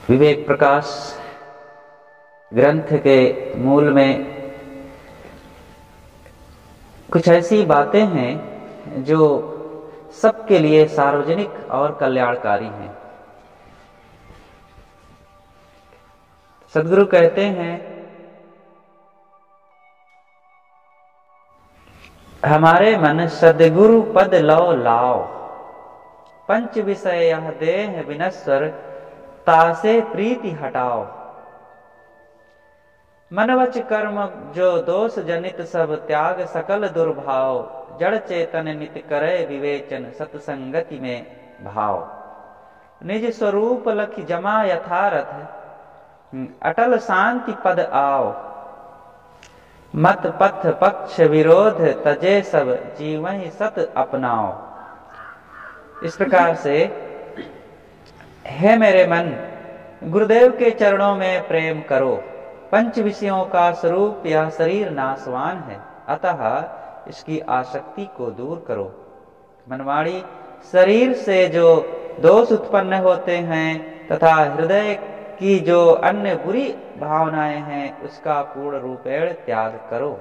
विवेक प्रकाश ग्रंथ के मूल में कुछ ऐसी बातें हैं जो सबके लिए सार्वजनिक और कल्याणकारी हैं। सद्गुरु कहते हैं, हमारे मन सद्गुरु पद लो लाओ, पंच विषय यह देह विनश्वर, तासे प्रीति हटाओ। मनवच कर्म जो दोष जनित सब त्याग, सकल दुर्भाव जड़ चेतन नित करे विवेचन, सत्संगति में भाव। निज स्वरूप लखि जमा यथारथ, अटल शांति पद आओ। मत पथ पक्ष विरोध तजे सब, जीवहि सत अपनाओ। इस प्रकार से हे मेरे मन, गुरुदेव के चरणों में प्रेम करो। पंच विषयों का स्वरूप यह शरीर नाशवान है, अतः इसकी आसक्ति को दूर करो। मनवाड़ी, शरीर से जो दोष उत्पन्न होते हैं तथा हृदय की जो अन्य बुरी भावनाएं हैं, उसका पूर्ण रूपेण त्याग करो।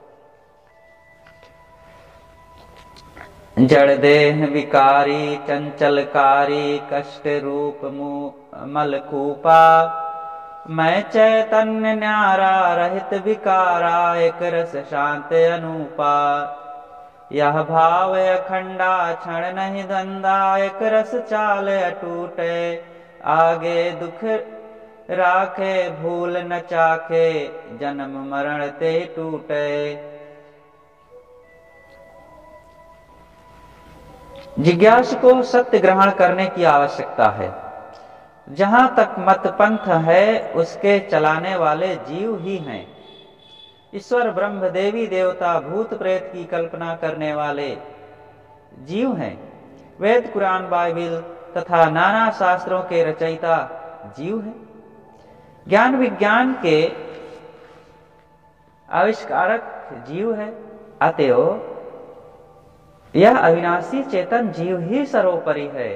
जड़ देह विकारी चंचलकारी, कष्ट रूप मलकूपा। मैं चैतन्य न्यारा रहित विकारा, एक रस शांत अनूपा। यह भाव अखंडा क्षण नहीं द्वंदा, एक रस चाल अटूटे। आगे दुख राखे भूल न चाखे, जन्म मरण ते टूटे। जिज्ञासु को सत्य ग्रहण करने की आवश्यकता है। जहां तक मत पंथ है, उसके चलाने वाले जीव ही हैं। ईश्वर ब्रह्म देवी देवता भूत प्रेत की कल्पना करने वाले जीव हैं। वेद कुरान बाइबिल तथा नाना शास्त्रों के रचयिता जीव हैं। ज्ञान विज्ञान के आविष्कारक जीव है। अतएव यह अविनाशी चेतन जीव ही सर्वोपरि है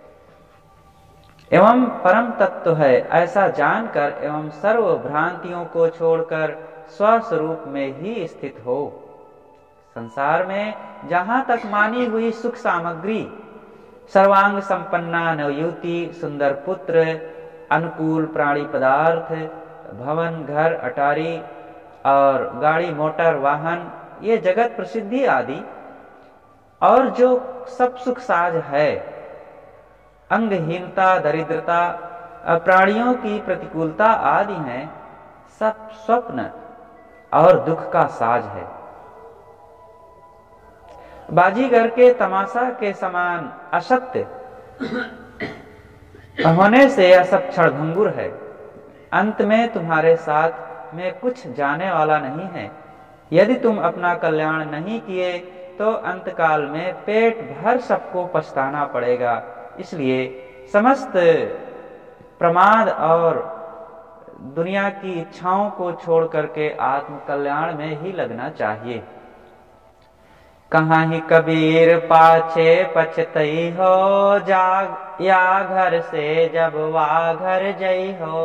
एवं परम तत्व है, ऐसा जानकर एवं सर्व भ्रांतियों को छोड़कर स्वस्वरूप में ही स्थित हो। संसार में जहां तक मानी हुई सुख सामग्री, सर्वांग संपन्ना नवयुवती, सुंदर पुत्र, अनुकूल प्राणी पदार्थ, भवन घर अटारी और गाड़ी मोटर वाहन, ये जगत प्रसिद्धि आदि और जो सब सुख साज है, अंगहीनता, दरिद्रता, प्राणियों की प्रतिकूलता आदि हैं, सब स्वप्न और दुख का साज है। बाजीगर के तमाशा के समान असत्य होने से यह सब क्षणभंगुर है। अंत में तुम्हारे साथ में कुछ जाने वाला नहीं है। यदि तुम अपना कल्याण नहीं किए तो अंतकाल में पेट भर सबको पछताना पड़ेगा। इसलिए समस्त प्रमाद और दुनिया की इच्छाओं को छोड़ करके आत्म कल्याण में ही लगना चाहिए। कहाँ ही कबीर पाछे पछतई हो, जाग या घर से जब वा घर जई हो।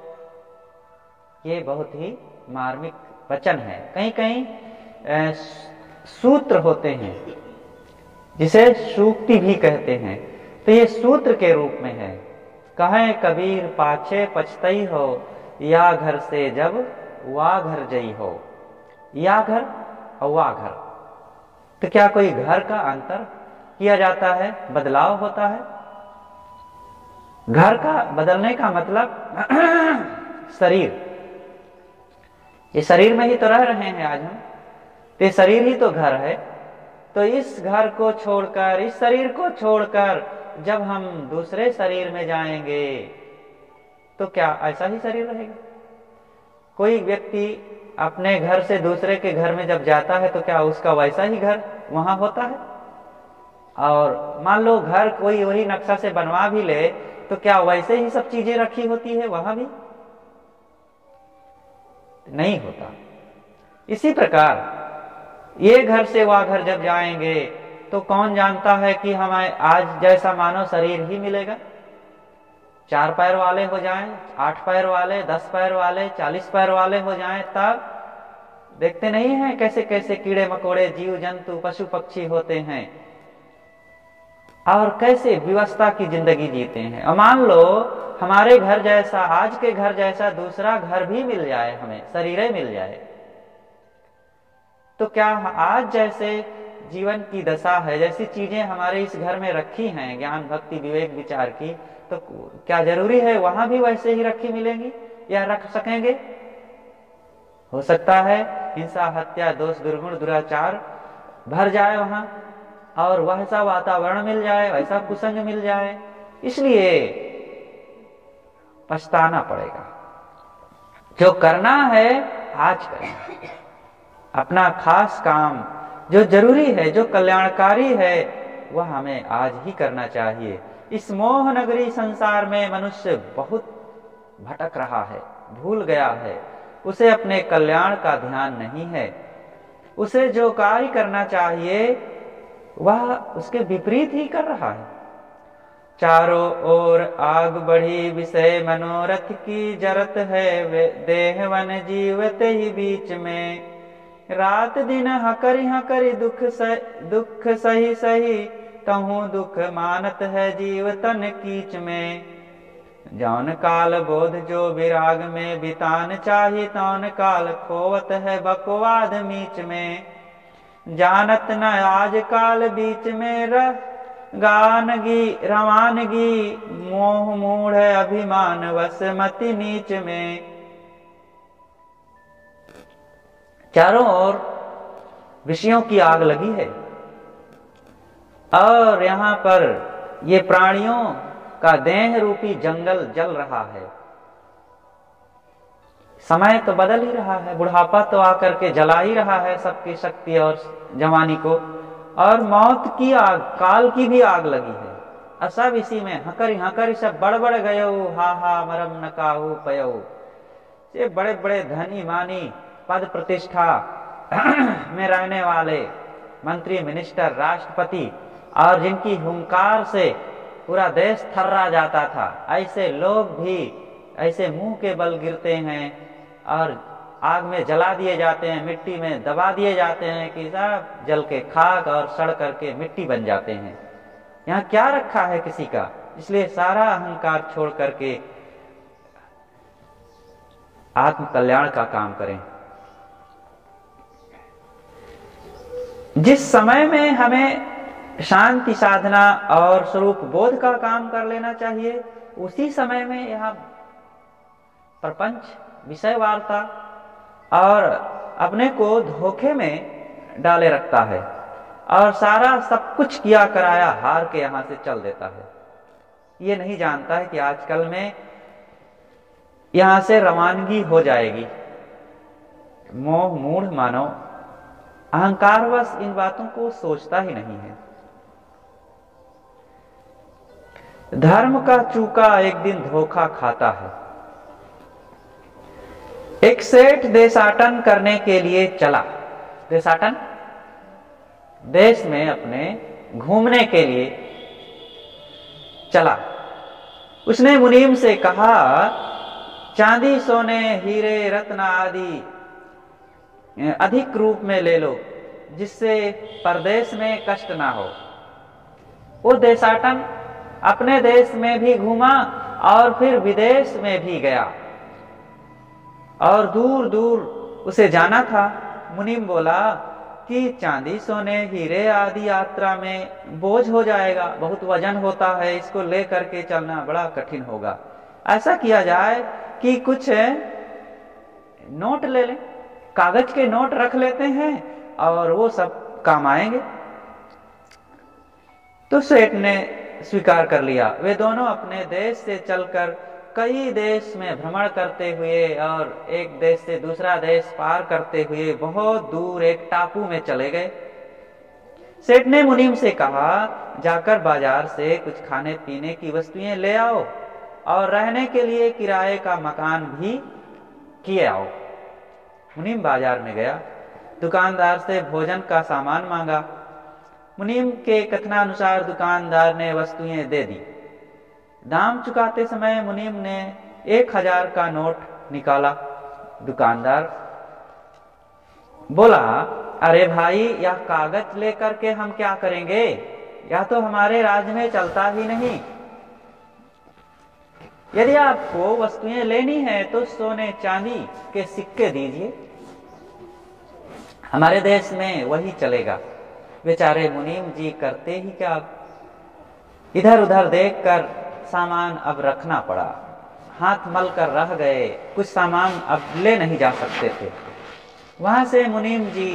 ये बहुत ही मार्मिक वचन है। कहीं कहीं सूत्र होते हैं जिसे सूक्ति भी कहते हैं, तो ये सूत्र के रूप में है। कहें कबीर पाछे पछतई हो, या घर से जब वा घर जई हो। या घर और वा घर, तो क्या कोई घर का अंतर किया जाता है, बदलाव होता है? घर का बदलने का मतलब शरीर, ये शरीर में ही तो रह रहे हैं आज हम, तो ये शरीर ही तो घर है। तो इस घर को छोड़कर, इस शरीर को छोड़कर जब हम दूसरे शरीर में जाएंगे तो क्या ऐसा ही शरीर रहेगा? कोई व्यक्ति अपने घर से दूसरे के घर में जब जाता है तो क्या उसका वैसा ही घर वहां होता है? और मान लो घर कोई वही नक्शा से बनवा भी ले तो क्या वैसे ही सब चीजें रखी होती है वहां भी? नहीं होता। इसी प्रकार ये घर से वह घर जब जाएंगे तो कौन जानता है कि हमें आज जैसा मानव शरीर ही मिलेगा? 4 पैर वाले हो जाएं, 8 पैर वाले, 10 पैर वाले, 40 पैर वाले हो जाएं, तब देखते नहीं हैं कैसे कैसे कीड़े मकोड़े, जीव जंतु, पशु पक्षी होते हैं और कैसे व्यवस्था की जिंदगी जीते हैं। और मान लो हमारे घर जैसा, आज के घर जैसा दूसरा घर भी मिल जाए, हमें शरीर मिल जाए, तो क्या आज जैसे जीवन की दशा है, जैसी चीजें हमारे इस घर में रखी हैं, ज्ञान भक्ति विवेक विचार की, तो क्या जरूरी है वहां भी वैसे ही रखी मिलेंगी या रख सकेंगे? हो सकता है हिंसा हत्या दोष दुर्गुण दुराचार भर जाए वहां, और वैसा वातावरण मिल जाए, वैसा कुसंग मिल जाए, इसलिए पछताना पड़ेगा। जो करना है आज करें, अपना खास काम जो जरूरी है, जो कल्याणकारी है, वह हमें आज ही करना चाहिए। इस मोह नगरी संसार में मनुष्य बहुत भटक रहा है, भूल गया है, उसे अपने कल्याण का ध्यान नहीं है। उसे जो कार्य करना चाहिए वह उसके विपरीत ही कर रहा है। चारों ओर आग बढ़ी विषय मनोरथ की जरत है, देह वन जीवते ही बीच में, रात दिन हकरी हकरी दुख सही सही, तहु दुख मानत है जीव तन कीच में। जौन काल बोध जो विराग में बितान चाही, तौन काल खोवत है बकवाद मीच में। जानत न आज काल बीच में गानगी रवानगी, मोह मूढ़ अभिमान वस मति नीच में। चारों ओर विषयों की आग लगी है और यहाँ पर ये प्राणियों का देह रूपी जंगल जल रहा है। समय तो बदल ही रहा है, बुढ़ापा तो आकर के जला ही रहा है सबकी शक्ति और जवानी को, और मौत की आग, काल की भी आग लगी है। और सब इसी में हकरी हकरी सब बड़ गयो, हा हा मरम न काहू पयो। ये बड़े बड़े धनी मानी पद प्रतिष्ठा में रहने वाले मंत्री मिनिस्टर राष्ट्रपति, और जिनकी हुंकार से पूरा देश थर्रा जाता था, ऐसे लोग भी ऐसे मुंह के बल गिरते हैं और आग में जला दिए जाते हैं, मिट्टी में दबा दिए जाते हैं कि सब जल के खाक और सड़ करके मिट्टी बन जाते हैं। यहाँ क्या रखा है किसी का? इसलिए सारा अहंकार छोड़ करके आत्म कल्याण का काम करें। जिस समय में हमें शांति साधना और स्वरूप बोध का काम कर लेना चाहिए, उसी समय में यह प्रपंच विषय वार्ता और अपने को धोखे में डाले रखता है और सारा सब कुछ किया कराया हार के यहां से चल देता है। ये नहीं जानता है कि आजकल में यहां से रवानगी हो जाएगी। मोह मूढ़ मानव अहंकारवश इन बातों को सोचता ही नहीं है। धर्म का चूका एक दिन धोखा खाता है। एक सेठ देशाटन करने के लिए चला, देशाटन देश में अपने घूमने के लिए चला। उसने मुनीम से कहा, चांदी सोने हीरे रत्न आदि अधिक रूप में ले लो, जिससे परदेश में कष्ट ना हो। वो देशाटन अपने देश में भी घूमा और फिर विदेश में भी गया और दूर दूर उसे जाना था। मुनीम बोला कि चांदी सोने हीरे आदि यात्रा में बोझ हो जाएगा, बहुत वजन होता है, इसको ले करके चलना बड़ा कठिन होगा। ऐसा किया जाए कि कुछ नोट ले लें, कागज के नोट रख लेते हैं और वो सब काम आएंगे। तो सेठ ने स्वीकार कर लिया। वे दोनों अपने देश से चलकर कई देश में भ्रमण करते हुए और एक देश से दूसरा देश पार करते हुए बहुत दूर एक टापू में चले गए। सेठ ने मुनीम से कहा, जाकर बाजार से कुछ खाने पीने की वस्तुएं ले आओ और रहने के लिए किराए का मकान भी किए आओ। मुनीम बाजार में गया, दुकानदार से भोजन का सामान मांगा। मुनीम के कथनानुसार दुकानदार ने वस्तुएं दे दी। दाम चुकाते समय मुनीम ने 1000 का नोट निकाला। दुकानदार बोला, अरे भाई, यह कागज लेकर के हम क्या करेंगे, यह तो हमारे राज्य में चलता ही नहीं। यदि आपको वस्तुएं लेनी है तो सोने चांदी के सिक्के दीजिए, हमारे देश में वही चलेगा। बेचारे मुनीम जी करते ही क्या, इधर उधर देखकर सामान अब रखना पड़ा, हाथ मल कर रह गए, कुछ सामान अब ले नहीं जा सकते थे। वहां से मुनीम जी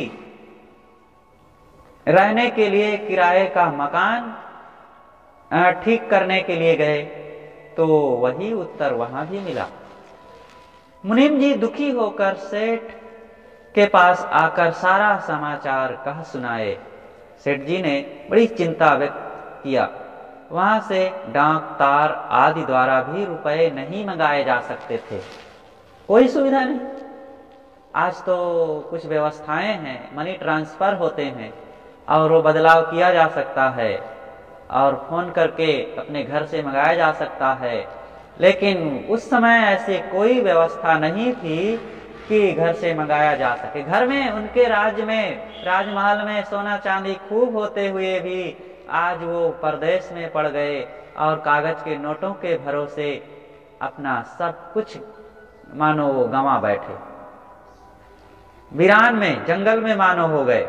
रहने के लिए किराए का मकान ठीक करने के लिए गए, तो वही उत्तर वहां भी मिला। मुनीम जी दुखी होकर सेठ के पास आकर सारा समाचार कह सुनाए। सेठ जी ने बड़ी चिंता व्यक्त किया। वहां से डाक तार आदि द्वारा भी रुपए नहीं मंगाए जा सकते थे, कोई सुविधा नहीं। आज तो कुछ व्यवस्थाएं हैं, मनी ट्रांसफर होते हैं और वो बदलाव किया जा सकता है और फोन करके अपने घर से मंगाया जा सकता है। लेकिन उस समय ऐसे कोई व्यवस्था नहीं थी कि घर से मंगाया जा सके। घर में, उनके राज्य में, राजमहल में सोना चांदी खूब होते हुए भी आज वो परदेश में पड़ गए और कागज के नोटों के भरोसे अपना सब कुछ मानो वो गंवा बैठे, वीरान में, जंगल में मानो हो गए।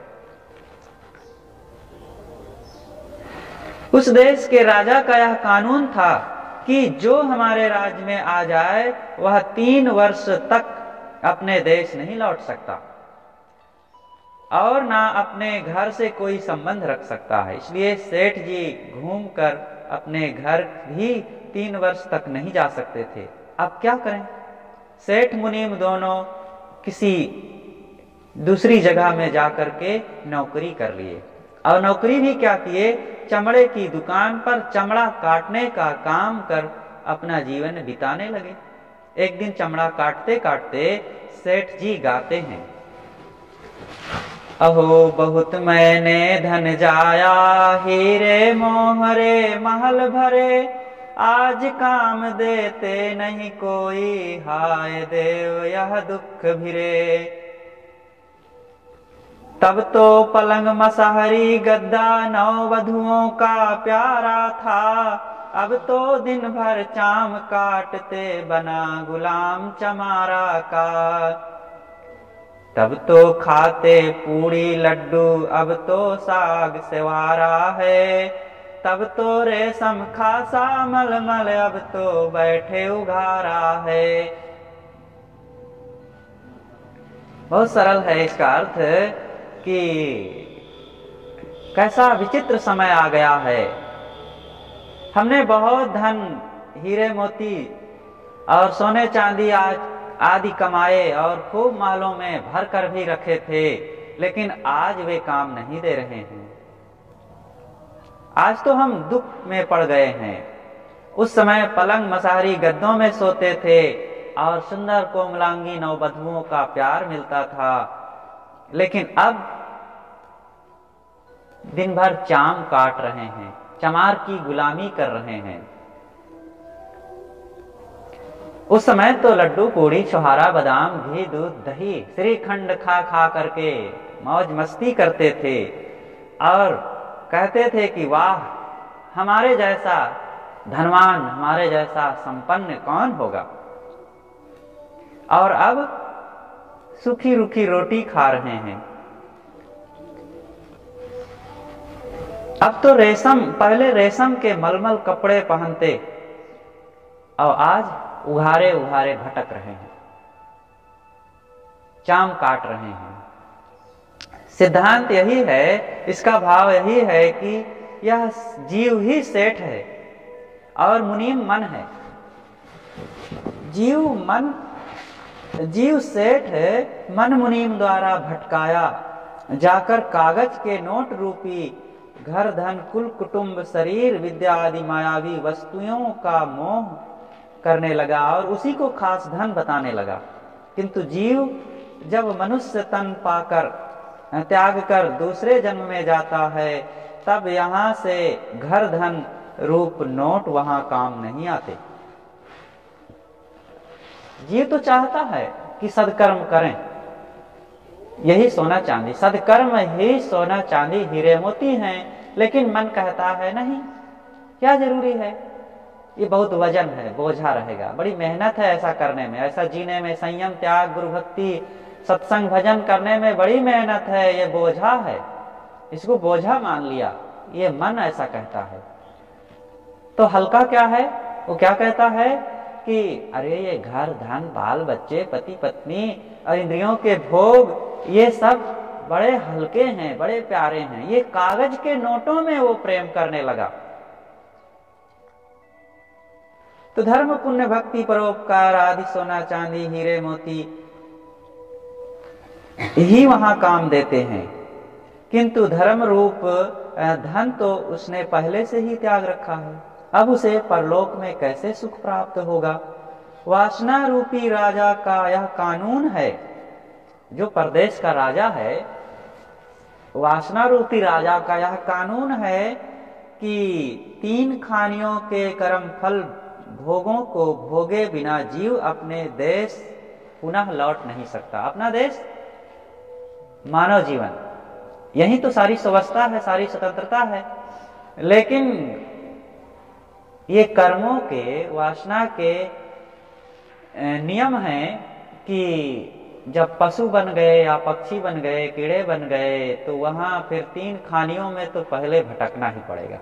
उस देश के राजा का यह कानून था कि जो हमारे राज्य में आ जाए वह 3 वर्ष तक अपने देश नहीं लौट सकता और ना अपने घर से कोई संबंध रख सकता है। इसलिए सेठ जी घूमकर अपने घर भी 3 वर्ष तक नहीं जा सकते थे। अब क्या करें? सेठ मुनीम दोनों किसी दूसरी जगह में जाकर के नौकरी कर लिए और नौकरी भी क्या किए, चमड़े की दुकान पर चमड़ा काटने का काम कर अपना जीवन बिताने लगे। एक दिन चमड़ा काटते काटते सेठ जी गाते हैं, अहो बहुत मैंने धन जाया, हीरे मोहरे महल भरे, आज काम देते नहीं कोई, हाय देव यह दुख भिरे। तब तो पलंग मसहरी गद्दा नववधुओं का प्यारा था, अब तो दिन भर चाम काटते बना गुलाम चमारा का। तब तो खाते पूड़ी लड्डू, अब तो साग सेवारा है, तब तो रेशम खासा मलमल, अब तो बैठे उघारा है। बहुत सरल है इसका अर्थ कि कैसा विचित्र समय आ गया है। हमने बहुत धन, हीरे मोती और सोने चांदी आदि कमाए और खूब मालों में भर कर भी रखे थे, लेकिन आज वे काम नहीं दे रहे हैं। आज तो हम दुख में पड़ गए हैं। उस समय पलंग मसहरी गद्दों में सोते थे और सुंदर कोमलांगी नववधुओं का प्यार मिलता था, लेकिन अब दिन भर चाम काट रहे हैं, चमार की गुलामी कर रहे हैं। उस समय तो लड्डू पूड़ी छुहारा बादाम घी दूध दही श्रीखंड खा खा करके मौज मस्ती करते थे और कहते थे कि वाह, हमारे जैसा धनवान, हमारे जैसा संपन्न कौन होगा। और अब सूखी रूखी रोटी खा रहे हैं। अब तो पहले रेशम के मलमल कपड़े पहनते और आज उघारे उघारे भटक रहे हैं, चाम काट रहे हैं। सिद्धांत यही है, इसका भाव यही है कि यह जीव ही सेठ है और मुनीम मन है। जीव सेठ है, मन मुनीम द्वारा भटकाया जाकर कागज के नोट रूपी घर धन कुल कुटुंब शरीर विद्या आदि मायावी वस्तुओं का मोह करने लगा और उसी को खास धन बताने लगा। किंतु जीव जब मनुष्य तन पाकर त्याग कर दूसरे जन्म में जाता है, तब यहाँ से घर धन रूप नोट वहां काम नहीं आते। जीव तो चाहता है कि सदकर्म करें, यही सोना चांदी, सदकर्म ही सोना चांदी हीरे मोती हैं, लेकिन मन कहता है नहीं, क्या जरूरी है, ये बहुत वजन है, बोझा रहेगा, बड़ी मेहनत है ऐसा करने में, ऐसा जीने में, संयम त्याग गुरु भक्ति सत्संग भजन करने में बड़ी मेहनत है, ये बोझा है, इसको बोझा मान लिया, ये मन ऐसा कहता है। तो हल्का क्या है, वो क्या कहता है कि अरे ये घर धन बाल बच्चे पति पत्नी और इंद्रियों के भोग ये सब बड़े हल्के हैं, बड़े प्यारे हैं, ये कागज के नोटों में वो प्रेम करने लगा। तो धर्म पुण्य भक्ति परोपकार आदि सोना चांदी हीरे मोती ही वहां काम देते हैं, किंतु धर्म रूप धन तो उसने पहले से ही त्याग रखा है, अब उसे परलोक में कैसे सुख प्राप्त होगा। वासना रूपी राजा का यह कानून है, जो परदेश का राजा है, वासना रूपी राजा का यह कानून है कि 3 खानियों के कर्म फल भोगों को भोगे बिना जीव अपने देश पुनः लौट नहीं सकता। अपना देश मानव जीवन, यही तो सारी स्वस्थता है, सारी स्वतंत्रता है, लेकिन ये कर्मों के वासना के नियम हैं कि जब पशु बन गए या पक्षी बन गए, कीड़े बन गए, तो वहां फिर 3 खानियों में तो पहले भटकना ही पड़ेगा,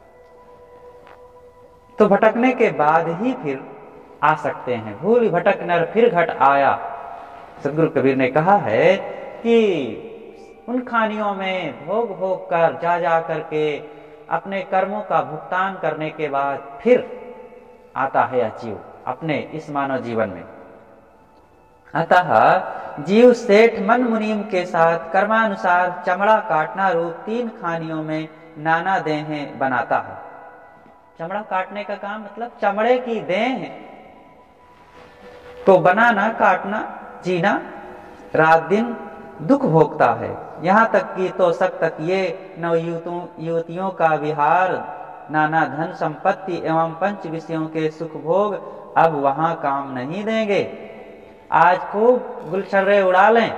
तो भटकने के बाद ही फिर आ सकते हैं। भूल भटक नर फिर घट आया, सदगुरु कबीर ने कहा है कि उन खानियों में भोग भोग कर जा करके अपने कर्मों का भुगतान करने के बाद फिर आता है यह जीव अपने इस मानव जीवन में। अतः जीव सेठ मन मुनीम के साथ कर्मानुसार चमड़ा काटना रूप 3 खानियों में नाना देहें बनाता है। चमड़ा काटने का काम मतलब चमड़े की देह तो बनाना, काटना, जीना, रात दिन दुख भोगता है। यहाँ तक कि तो सक तक ये नव युवतियों का विहार, नाना धन संपत्ति एवं पंच विषयों के सुख भोग अब वहां काम नहीं देंगे। आज खूब गुलछर्रे उड़ा लें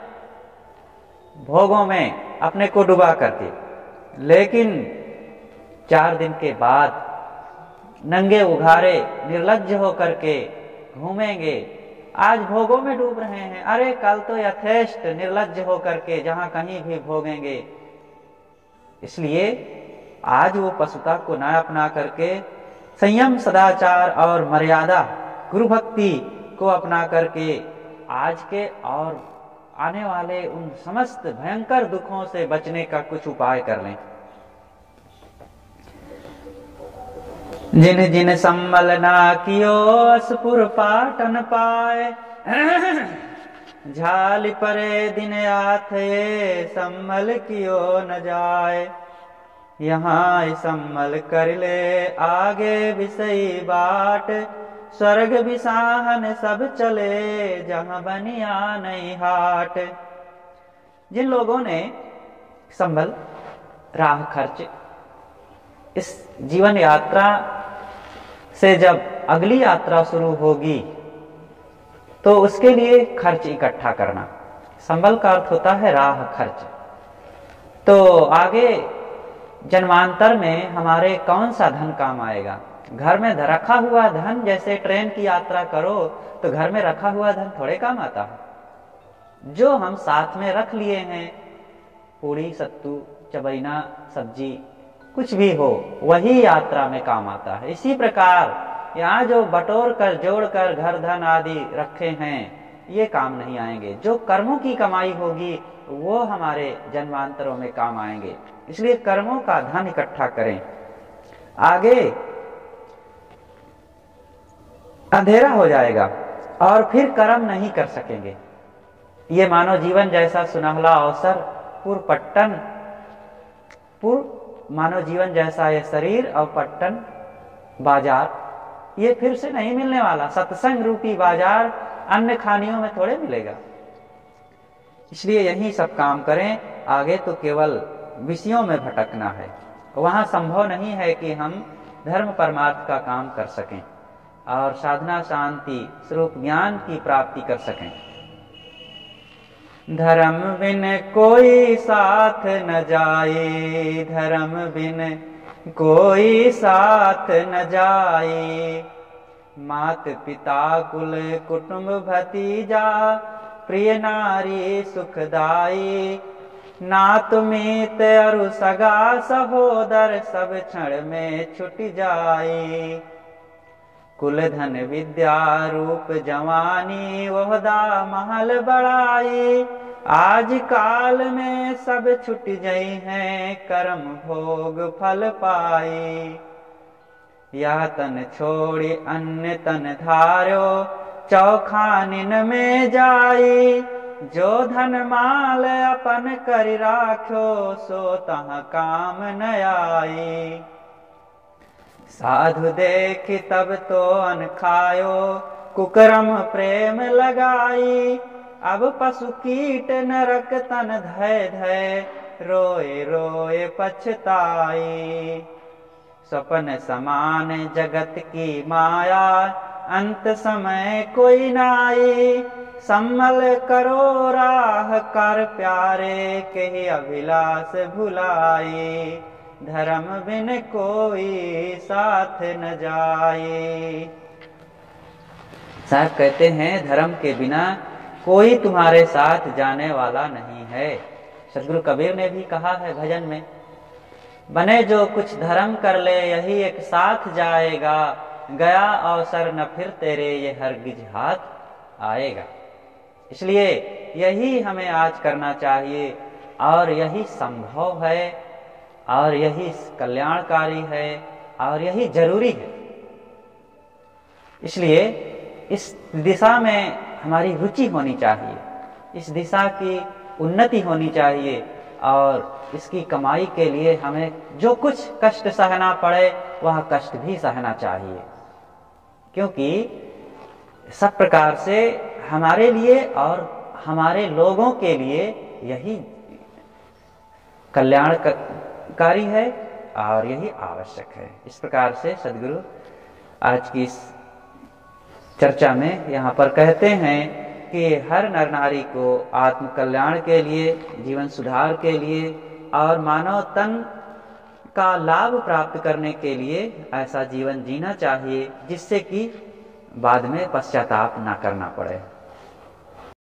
भोगों में अपने को डुबा करके, लेकिन 4 दिन के बाद नंगे उघारे निर्लज्ज होकर के घूमेंगे। आज भोगों में डूब रहे हैं, अरे कल तो यथेष्ट निर्लज्ज होकर के जहां कहीं भी भोगेंगे। इसलिए आज वो पशुता को न अपना करके संयम सदाचार और मर्यादा गुरु भक्ति को अपना करके आज के और आने वाले उन समस्त भयंकर दुखों से बचने का कुछ उपाय कर लें। जिन जिन सम्मल ना कियो असपुर पाटन पाए, झाल परे दिन आथे सम्मल कियो न जाए। यहाँ सम्मल कर ले आगे विषयी बाट, स्वर्ग बिसाहन सब चले जहां बनिया नहीं हाट। जिन लोगों ने संबल राह खर्च इस जीवन यात्रा से जब अगली यात्रा शुरू होगी तो उसके लिए खर्च इकट्ठा करना, संबल का अर्थ होता है राह खर्च। तो आगे जन्मांतर में हमारे कौन सा धन काम आएगा। घर में रखा हुआ धन, जैसे ट्रेन की यात्रा करो तो घर में रखा हुआ धन थोड़े काम आता है। जो हम साथ में रख लिए हैं, पूड़ी सत्तू चबैना सब्जी कुछ भी हो, वही यात्रा में काम आता है। इसी प्रकार यहाँ जो बटोर कर जोड़ कर घर धन आदि रखे हैं, ये काम नहीं आएंगे। जो कर्मों की कमाई होगी वो हमारे जन्मांतरों में काम आएंगे। इसलिए कर्मों का धन इकट्ठा करें। आगे अंधेरा हो जाएगा और फिर कर्म नहीं कर सकेंगे। ये मानव जीवन जैसा सुनहला अवसर, पुरपट्टन मानव जीवन जैसा ये शरीर और पट्टन बाजार, ये फिर से नहीं मिलने वाला। सत्संग रूपी बाजार अन्य खानियों में थोड़े मिलेगा। इसलिए यही सब काम करें, आगे तो केवल विषयों में भटकना है। वहाँ संभव नहीं है कि हम धर्म परमार्थ का काम कर सकें और साधना शांति स्वरूप ज्ञान की प्राप्ति कर सकें। धर्म बिन कोई साथ न जाए, धर्म बिन कोई साथ न जाए। मात पिता कुल कुटुंब भतीजा, प्रिय नारी सुखदाई। नात मीत अरु सगा सहोदर, सब क्षण में छुट जाए। कुल धन विद्या रूप जवानी, ओहदा महल बड़ाई। आज काल में सब छुट गई हैं, कर्म भोग फल पाई। यह तन छोड़ी अन्य तन धार्यो, चौखानिन में जाई। जो धन माल अपन कर राख्यो, सो तह काम न आई। साधु देख तब तो अन खायो, कुकर्म प्रेम लगाई। अब पशु कीट नरक तन धय धय, रोए रोए पछताई। स्वप्न समान जगत की माया, अंत समय कोई नाई। सम्मल करो राह कर प्यारे, के अभिलाष भुलाई। धर्म बिन कोई साथ न जाए। साहब कहते हैं धर्म के बिना कोई तुम्हारे साथ जाने वाला नहीं है। सदगुरु कबीर ने भी कहा है भजन में, बने जो कुछ धर्म कर ले, यही एक साथ जाएगा। गया अवसर न फिर तेरे, ये हरगिज हाथ आएगा। इसलिए यही हमें आज करना चाहिए और यही संभव है और यही कल्याणकारी है और यही जरूरी है। इसलिए इस दिशा में हमारी रुचि होनी चाहिए, इस दिशा की उन्नति होनी चाहिए और इसकी कमाई के लिए हमें जो कुछ कष्ट सहना पड़े वह कष्ट भी सहना चाहिए, क्योंकि सब प्रकार से हमारे लिए और हमारे लोगों के लिए यही कल्याणकारी है और यही आवश्यक है। इस प्रकार से सदगुरु आज की इस चर्चा में यहाँ पर कहते हैं कि हर नर नारी को आत्म कल्याण के लिए, जीवन सुधार के लिए और मानव तन का लाभ प्राप्त करने के लिए ऐसा जीवन जीना चाहिए जिससे कि बाद में पश्चाताप ना करना पड़े।